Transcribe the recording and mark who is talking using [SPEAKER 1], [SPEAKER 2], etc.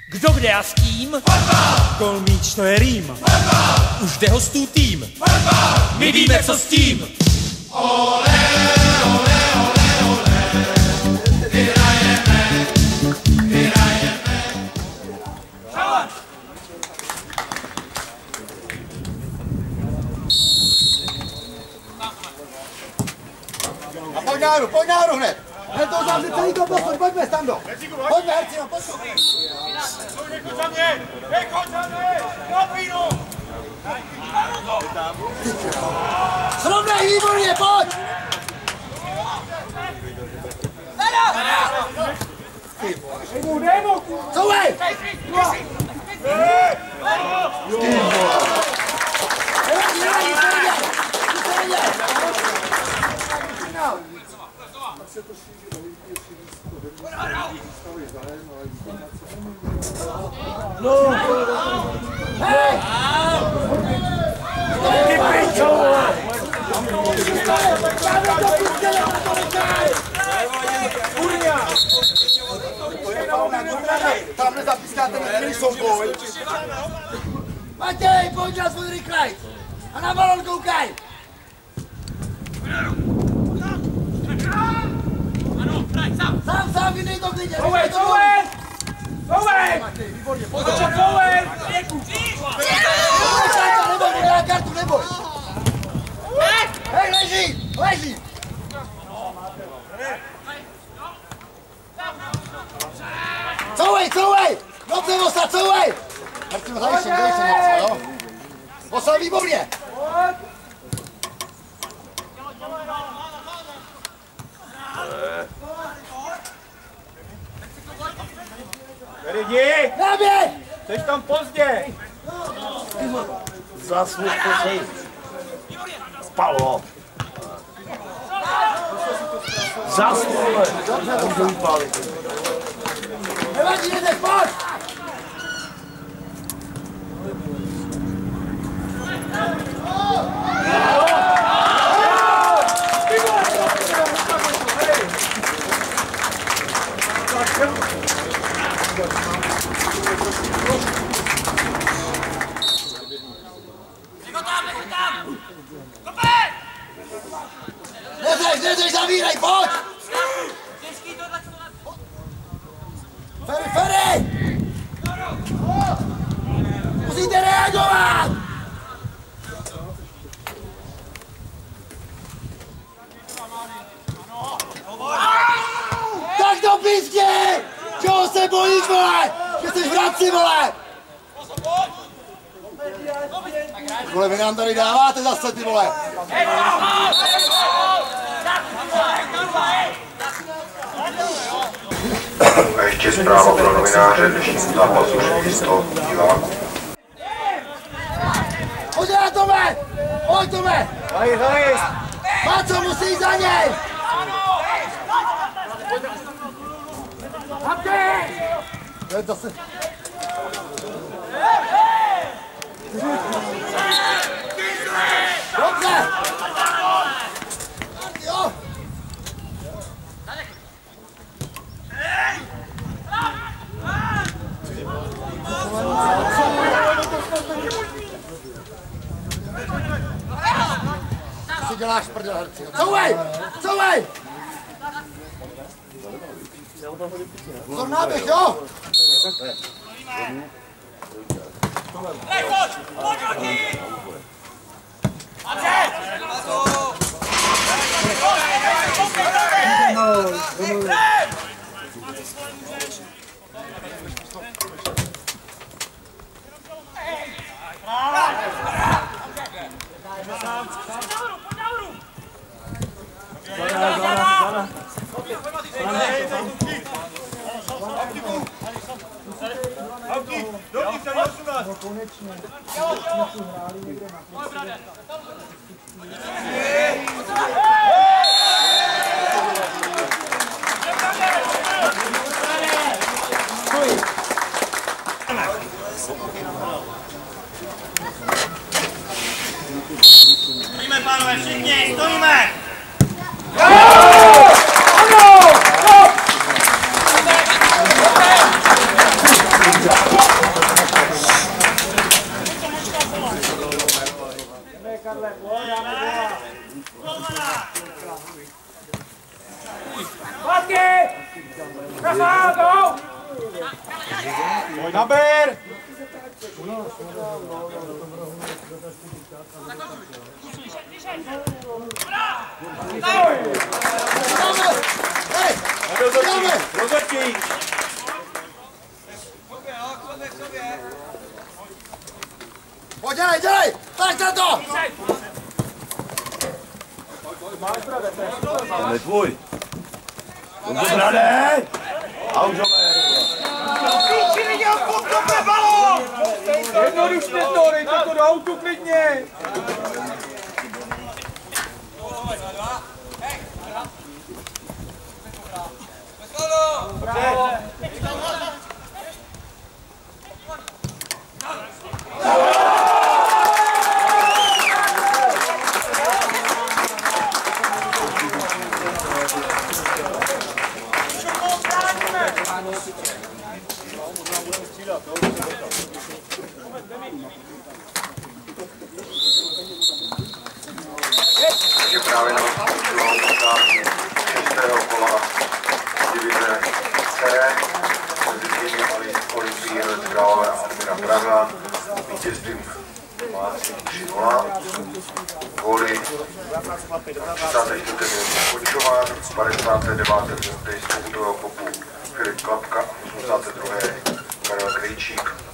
[SPEAKER 1] Kdo kde a s kým? Gol míč, to je rým. Už jde hostů tým. My víme, co s tím. Olé, olé, olé, olé. Vyhrajeme, vyhrajeme.
[SPEAKER 2] A pojď náru hned! Hned to uzavři celý kompos, pojďme, Stando! Pojďme, herci, no, pojďme!
[SPEAKER 3] Nechoď za mě! Nechoď za mě! Na pínu!
[SPEAKER 2] Srovnej, výborně, pojď! Couvej! No! Hej! Ty pičo! Tamhle zapískáte na souboj. Matěj, pojď na svůj rychlej! A na balon koukaj! Sám, vydej to klidně!
[SPEAKER 3] Couvej!
[SPEAKER 2] Matěj, výborně, pojď!
[SPEAKER 3] Couvej!
[SPEAKER 2] Neboj, nedá kartu, neboj! Hej, leží! Couvej! Dobře, Vosa, couvej! Martin, dej se něco, jo? Vosa, výborně!
[SPEAKER 3] Lidi!
[SPEAKER 2] Naběh!
[SPEAKER 3] Jsi tam pozdě!
[SPEAKER 4] Zasluž to si. Spalo. Zasluž. Můžu vypálit.
[SPEAKER 2] Nevadí, jdeš, pojď! Neřeš, zavírej, pojď! Ferry! Musíte reagovat! Tak do písky! Čeho se bojíš, vole? Že jsi v Hradci, vole! Vole, vy nám tady dáváte zase, ty vole!
[SPEAKER 5] A ještě zpráva pro novináře dnešnímu zápasu Šefisto diváků.
[SPEAKER 2] Pojď na Tome! Pojď, Tome! Máco, musí za něj! To je zase... Dobře! Jo! Co děláš, prdel, herci? Couvej! Vzor náběh, jo?
[SPEAKER 3] Stojíme, pánové, všichni, stojíme!
[SPEAKER 2] Ano!
[SPEAKER 3] Pojď naber! Rozhodčí!
[SPEAKER 2] Pojď, dělej! Tak na to!
[SPEAKER 4] Ten je tvůj. Dobře, Brane! A už ho
[SPEAKER 3] Píči, viděl podkopne balón! Jednodušně to, dejte to do autu klidně!
[SPEAKER 5] Je právě na šestého kola divize C mezi týmy Olympií Hradec Králové a Admira Praha. Vítězstvím Máci 3-0. Góly 34. minutě Končován, 59. minutě z pokutového kopu Filip Klapka, 82. Karel Krejčík.